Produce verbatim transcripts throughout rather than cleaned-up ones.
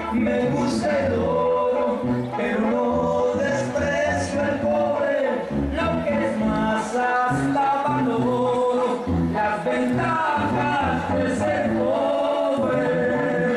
Me gusta el oro, pero no desprecio el cobre. Lo que es más hasta valoro las ventajas de ser pobre.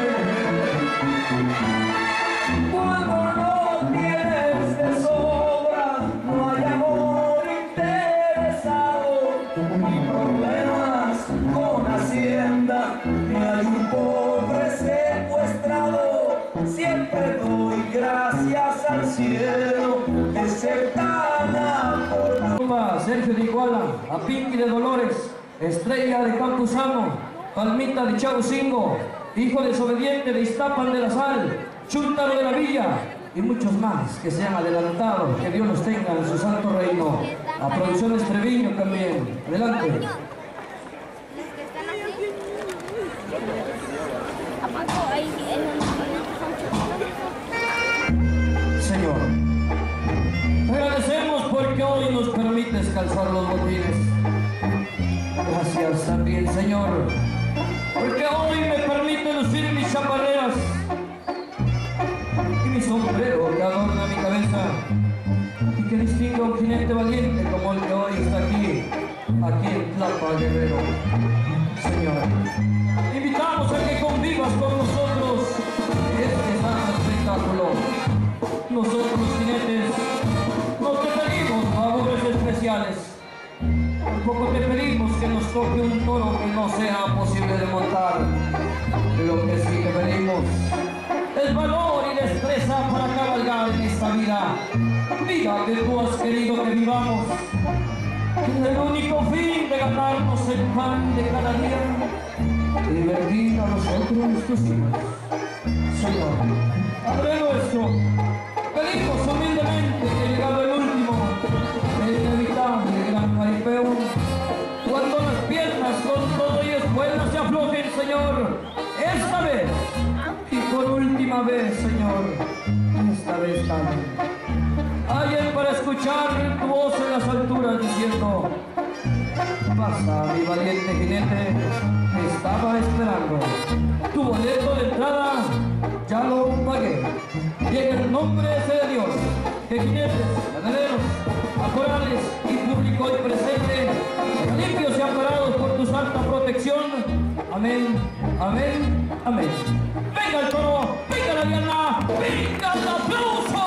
Cuando no tienes de sobra, no hay amor interesado, ni problemas con Hacienda, ni hay un pobre secuestrado. Siempre doy gracias al cielo de ser tan afortunado. Sergio de Iguala, a Pinky de Dolores, Estrella de Campuzano, Palmita de Chaucingo, Hijo desobediente de Iztapan de la Sal, Chúntaro de la Villa y muchos más que se han adelantado. Que Dios los tenga en su santo reino. A Producciones Treviño también. Adelante. Señor, te agradecemos porque hoy nos permites calzar los botines. Gracias también, Señor, porque hoy me permite lucir mis chaparreras y mi sombrero que adorna mi cabeza y que distinga un jinete valiente como el que hoy está aquí, aquí en Tlapa, Guerrero. Señor, invitamos a que convivas con nosotros este santo espectáculo. Nosotros los jinetes no te pedimos favores especiales, tampoco te pedimos que nos toque un toro que no sea posible de montar. Lo que sí te pedimos es valor y destreza para cabalgar en esta vida, vida que tú has querido que vivamos, con el único fin de ganarnos el pan de cada día y divertir a nosotros tus hijos. Señor, Padre nuestro, pedimos humildemente que llegado el último, el inevitable gran jaripeo, cuando las piernas con todo y espuelas se aflojen, Señor, esta vez y por última vez, Señor, esta vez también. Alguien para escuchar tu voz en las alturas diciendo: pasa, mi valiente jinete, te estaba esperando. Tu boleto de entrada ya lo pagué. Y en el nombre de Dios, que jinetes, ganaderos, acorales y público hoy presente, limpios y amparados por tu santa protección. Amén, amén, amén. ¡Venga el toro! ¡Venga la diana! ¡Venga el aplauso!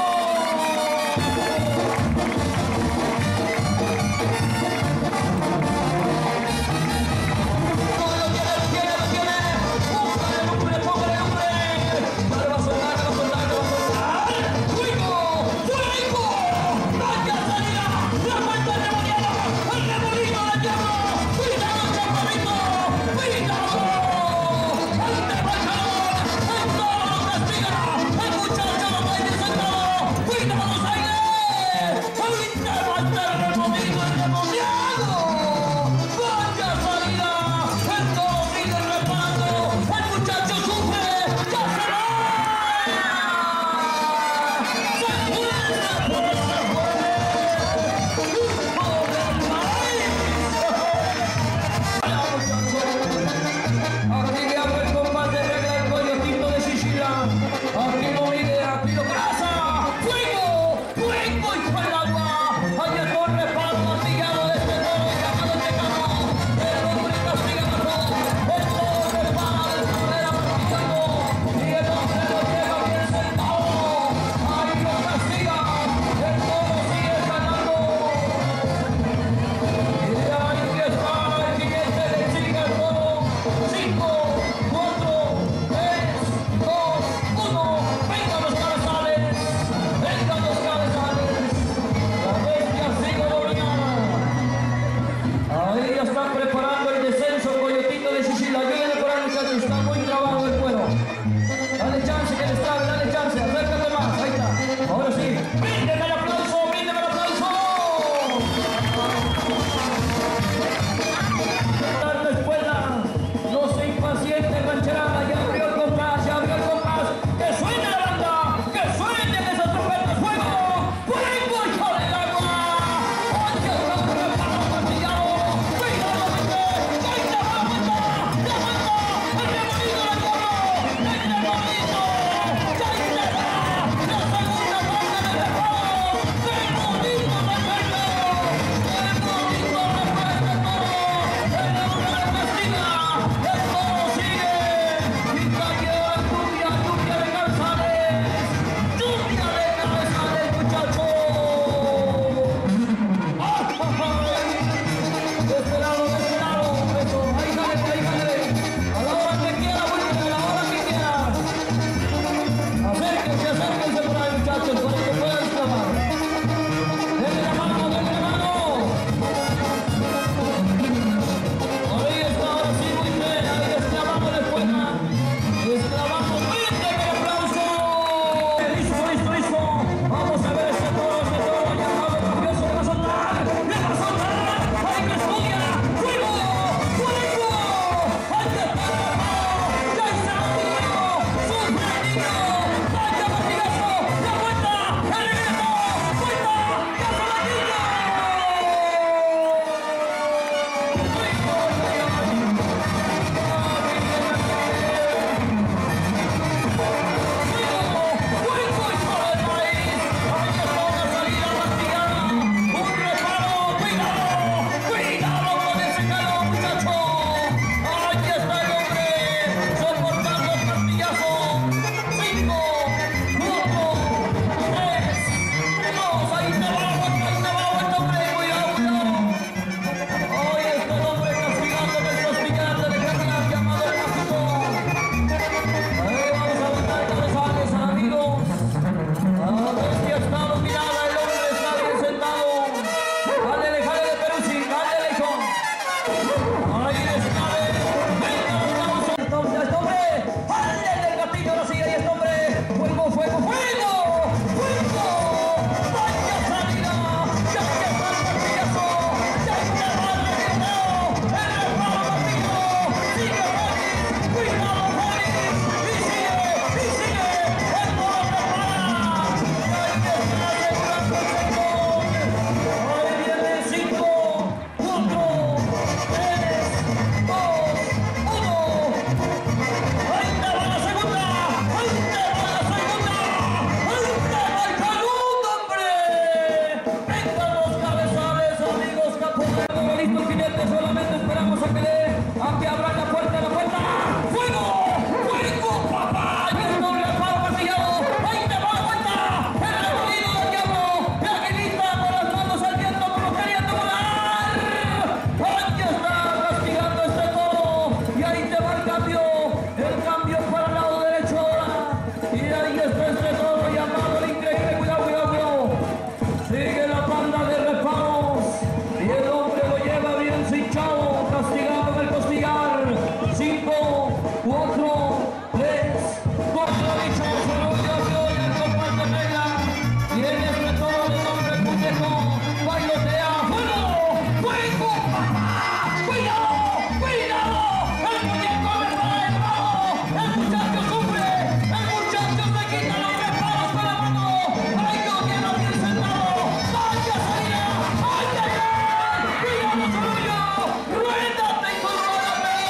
¡Muchachos, listo, jinete, solamente esperamos a que le, a que abra la puerta, la puerta. ¡Fuego! ¡Fuego, papá! ¡Y el doble palo martillado! ¡Ahí te va la vuelta! ¡El remolino del diablo! ¡La aguilita con las manos al viento como queriendo volar! ¡Aquí está castigando este toro! Y ahí te va el cambio, el cambio para el lado derecho ahora. Y ahí está este toro llamado el increíble. Cuidado, cuidado, cuidado. Sigue la banda de reparos. Y el hombre lo lleva bien cinchado, castigado en el costillar. Cinco, cuatro, tres, dos, dicho, solo Dios y hoy el compás de negra. Y en este toro de nombre Puteco, bailotea. ¡Fuego! ¡Fuego, papá! ¡Cuidado! ¡Cuidado! ¡El muñeco me está elevado! ¡El muchacho sufre! ¡El muchacho se quita los reparos con la mano! ¡Ay, Dios, bien bien sentado! ¡Vaya salida! ¡Ay, ay, ay! ¡Cuidado, Sorullo! ¡Ruéndate, hijo de la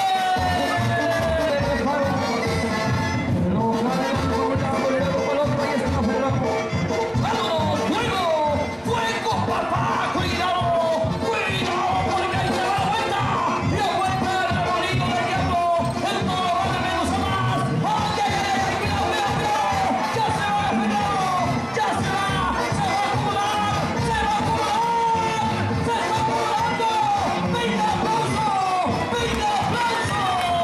¡vámonos! ¡Fuego! ¡Fuego, papá! ¡Cuidado! ¡Cuidado! ¡Porque ahí se va la vuelta! ¡La vuelta del remolino del diablo! ¡El toro va de menos a más! ¡Ay, ay, ay! ¡Cuidado, cuidado, cuidado! ¡Ya se va, Fernando! ¡Ya se va! ¡Se va a acumular! ¡Se va a acumular! ¡Se está acumulando! ¡Venga, aplauso! ¡Venga, aplauso!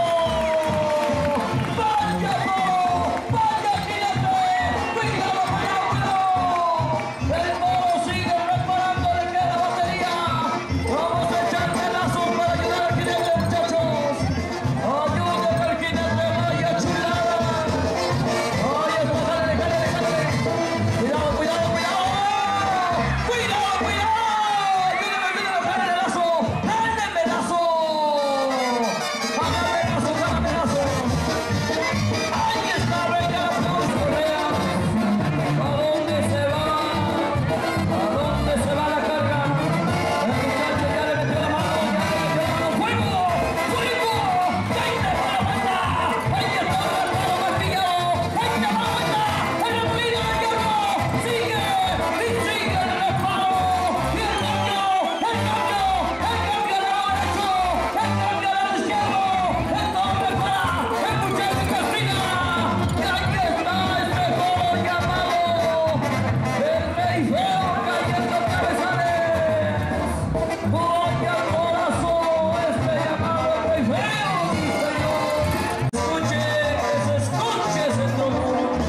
¡Vaya, toro! ¡Vaya, jinete! ¡Cuidado, cuidado! El toro sigue reparando, le queda batería. Vamos a echar pedazos para ayudar al jinete, muchachos. Ayuden al jinete, vaya chulada. Ahí está, dale, dale, dale. Cuidado, cuidado, cuidado. Cuidado, cuidado. Ayúdenme, ayúdenme, jálale lazo. Jálale lazo. Jálale lazo, jálale lazo. Ahí está, venga, aplauso, Correa. ¿A dónde se va? ¿A dónde se va la carga? El muchacho ya le metió la mano, ya le metió la mano. ¡Fuego! ¡Fuego! ¡Ahí te va la vuelta! ¡Ahí está el palo martillado! ¡Ahí te va la vuelta! ¡El remolino del diablo! ¡Sigue! ¡Y sigue el reparo! ¡Y el cambio! ¡El cambio! ¡El cambio al lado derecho! ¡El cambio al lado izquierdo! ¡El toro repara! ¡El muchacho castiga! ¡Y ahí está este toro llamado el Rey Feo cayendo cabezales! ¡Vaya corazón! Este llamado el Rey Feo, sí, señor. Escuche, que se escuche ese toro.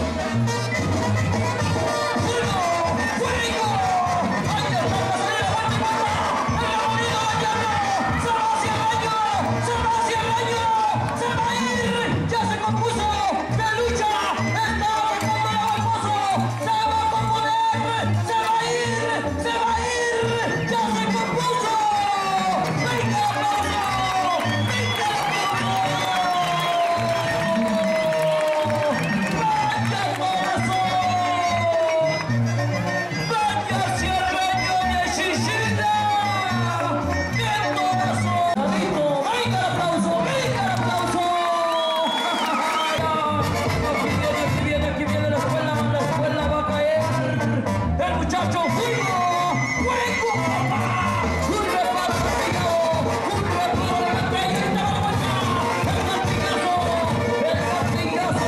¡Fuego! ¡Fuego! ¡Ahí está la salida! ¡Vuelta, vuelta! ¡El remolino del diablo! ¡Se va hacia el baño! ¡Se va hacia el baño! ¡Se va a ir! ¡Ya se compuso! ¡De lucha! ¡Está buscando el pozo! ¡Se va a componer! ¡Se va a ir! ¡Se va a ir! ¡Ya se compuso! ¡Venga, aplauso! ¡Venga, aplauso! ¡Vaya corazón! ¡Vaya cierreño de Chichita! ¡Qué corazón! ¡Amigo! ¡Venga el aplauso! ¡Venga el aplauso! Aquí viene, aquí viene, aquí viene la escuela, la escuela va a caer. El muchacho, ¡fuego! ¡Fuego, papá! ¡Un reparo martillado! ¡Un reparo de botella! ¡Y te va la vuelta! ¡El martillazo! ¡El martillazo!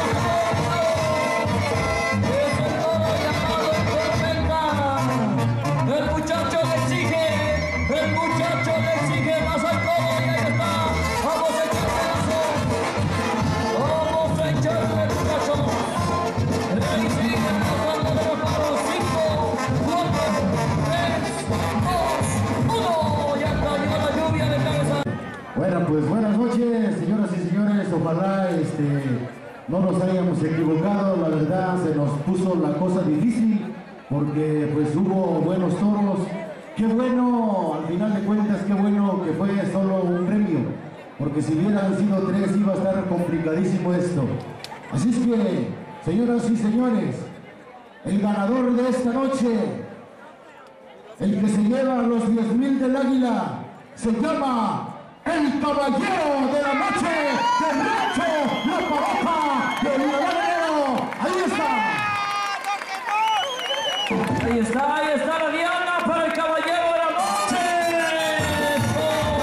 Es el toro llamado el Tormenta. El muchacho le exige, el muchacho le exige más al toro y ahí está. Vamos a echar pedazo. Vamos a echarle, muchachos. Ahí sigue la banda de los paros. Cinco, cuatro, tres, dos, uno. Ya cayó la lluvia de cabeza. Bueno, pues buenas noches, señoras y señores. Ojalá este, no nos hayamos equivocado. La verdad, se nos puso la cosa difícil porque pues hubo buenos toros. Qué bueno, al final de cuentas, qué bueno que fue solo un premio, porque si hubieran sido tres iba a estar complicadísimo esto. Así es que, señoras y señores, el ganador de esta noche, el que se lleva los diez mil del Águila, se llama el Caballero de la Noche de Rancho La Pavoca de Villarreal. Ahí está. Ahí está, ahí está la diana para el Caballero de la Noche.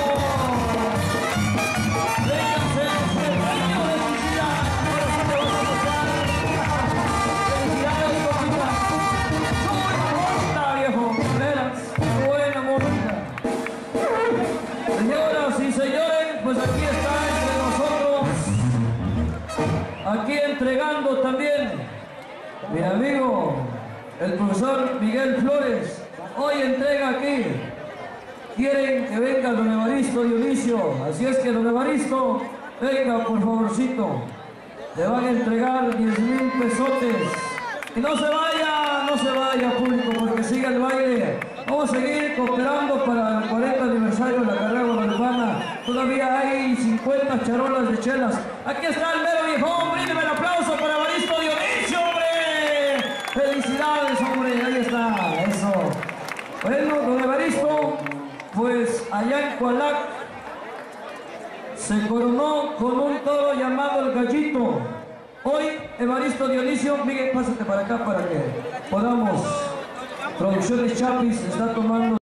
Señoras y señores, pues aquí está entre nosotros, aquí entregando también, mi amigo, el profesor Miguel Flores, hoy entrega aquí. Quieren que venga don Evaristo Dionisio, así es que don Evaristo, venga por favorcito. Le van a entregar diez mil pesotes. Y no se vaya, no se vaya público, porque sigue el baile. Vamos a seguir cooperando para el cuarenta aniversario de la carrera guadalupana. Todavía hay cincuenta charolas de chelas. Aquí está el mero viejón, bríndeme el aplauso para Evaristo Dionisio, hombre. Felicidades, hombre, ahí está, eso. Bueno, don Evaristo, pues allá en Coalac se coronó con un toro llamado el Gallito. Hoy Evaristo Dionisio, Miguel, pásate para acá para que podamos. Producciones Chapis está tomando